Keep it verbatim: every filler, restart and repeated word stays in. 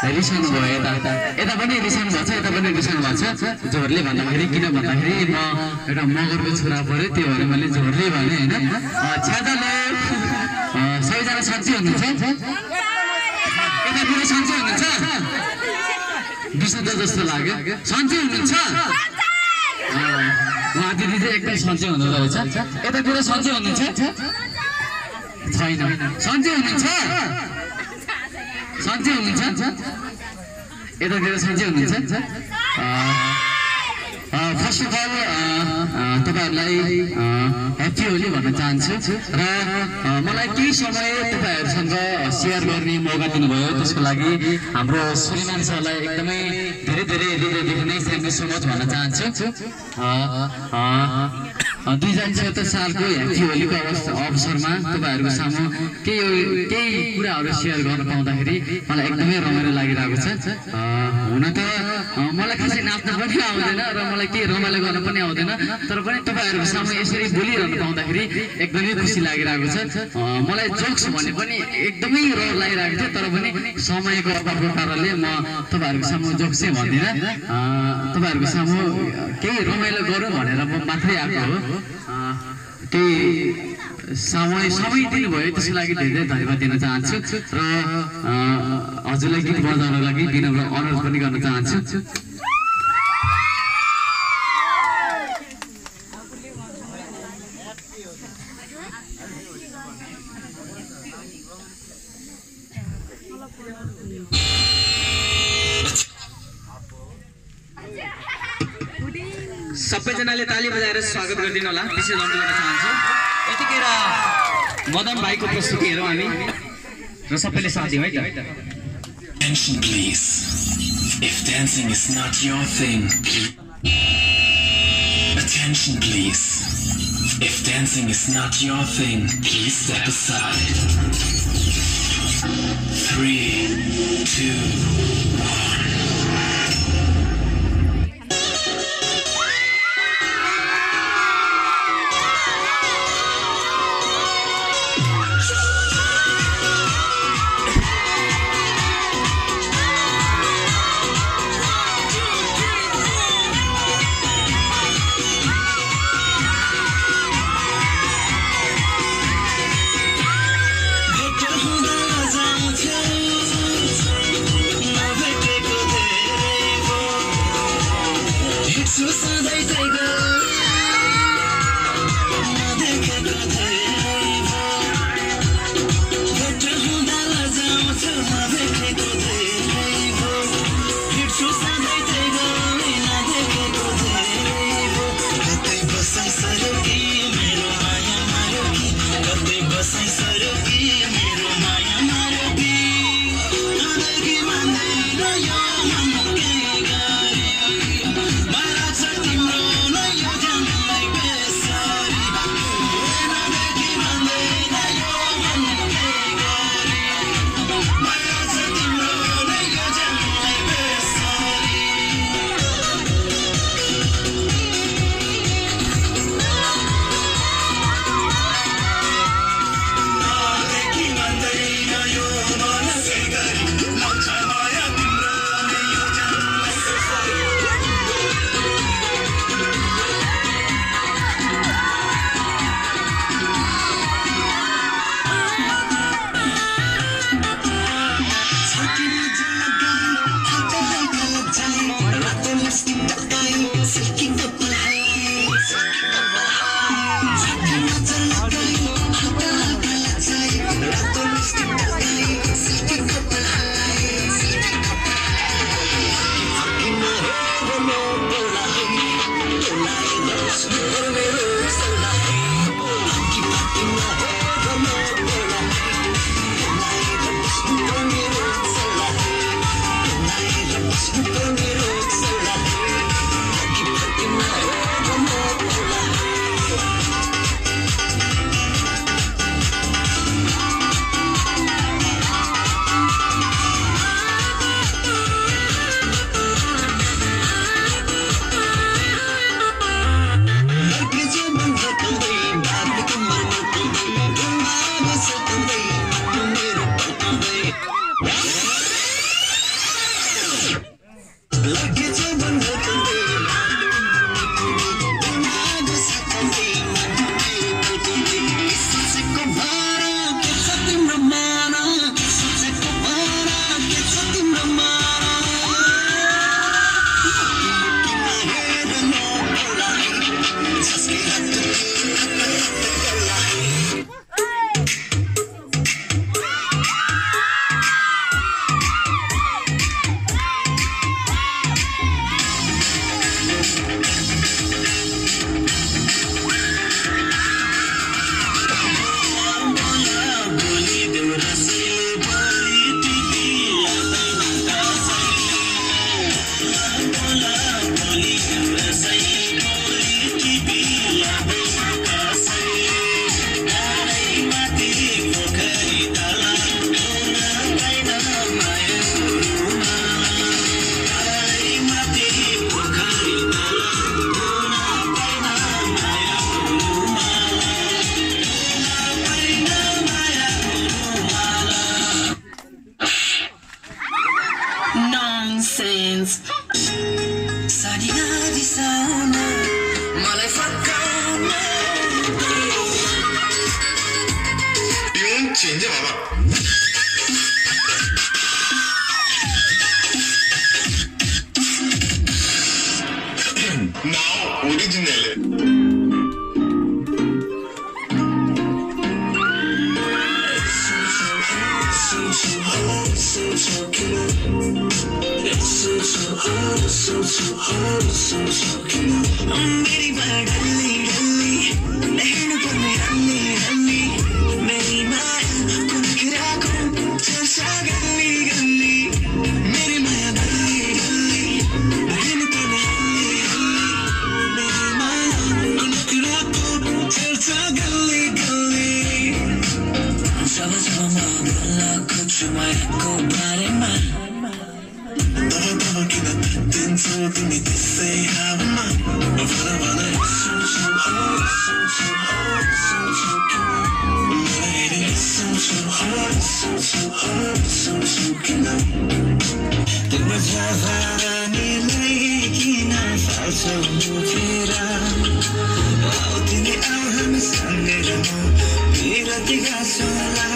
रिसाउनु भयो यता यता पनि रिसाउनु भएको छ यता पनि रिसाउनु भएको छ जोरले भन्दाखेरि किन भन्दाखेरि म एउटा मगरको छोरा पऱ्यो त्यो भएर मैले जोरले भने होइन छ्यादाले सबैजना सन्चै हुनुहुन्छ यतातिर सन्चै हुनुहुन्छ विशुद्ध जस्तो लाग्यो सन्चै हुनुहुन्छ उहाँ दिदी चाहिँ एकदम सन्चै हुनुहुँदो रहेछ यतातिर सन्चै हुनुहुन्छ छैन सन्चै हुनुहुन्छ सन्चै हुनुहुन्छ यतातिर सन्चै हुनुहुन्छ फर्स्ट अफ अल तपाईँहरूलाई ह्याप्पी होली भन्न चाहन्छु र मलाई केही समय तपाईँहरूसँग सेयर गर्ने मौका दिनुभयो त्यसको लागि हाम्रो श्रीमान सरलाई एकदमै धेरै धेरै हृदयदेखि नै थ्याङ्क यू सो मच भन्न चाहन्छु दुई हजार छत्तर सालको ह्याप्पी होलीको अवस्था अवसरमा तपाईँहरूको सामु केही केही कुराहरू सेयर गर्न पाउँदाखेरि मलाई एकदमै रमाइलो लागिरहेको छ हुन त मलाई खासै नाच्न पनि आउँदैन र मलाई केही रमाइलो गर्न पनि आउँदैन तर पनि तपाईँहरूको सामु यसरी बोलिरहनु पाउँदाखेरि एकदमै खुसी लागिरहेको छ मलाई जोक्स भने पनि एकदमै रहर लागिरहेको थियो तर पनि समयको अभावको कारणले म तपाईँहरूको सामु जोक्स चाहिँ भन्दिनँ तपाईँहरूको सामु केही रमाइलो गरौँ भनेर म मात्रै आएको हो केही समय समय दिनुभयो त्यसको लागि धेरै धेरै धन्यवाद दिन चाहन्छु र हजुरलाई गीत बजाउनको लागि विनम्र अनुरोध पनि गर्न चाहन्छु सबैजनाले ताली बजाएर स्वागत गरिदिनु होला विशेष अनुरोध गर्न चाहन्छु यतिखेर मदन भाइको प्रस्तुति हेरौँ हामी र सबैले साथ दिउँ है त Attention please. If dancing is not your thing, attention please. If dancing is not your thing, please step aside. Three, two, one. Love it. dance. Sadiya disana, malai fakkauna. Tune change baba. Now original. मेरी बात डल्ली डल्ली नहन पर मैं हल्ली हल्ली मेरी माया कुन गिरा कुन चर्चा गल्ली गल्ली मेरी माया डल्ली डल्ली नहन पर मैं हल्ली हल्ली मेरी माया कुन गिरा कुन चर्चा गल्ली गल्ली जब जब मामला कुछ मैं को बारे में Never, never get up, then so to me to say how am I? But what I wanna is so, so hard, so, so hard, so, so good. But I hate it, it's so, so hard, so, so hard, so, so good. Then my javani laikina falso mujera. Autine aham sangera mo, mera tiga sola.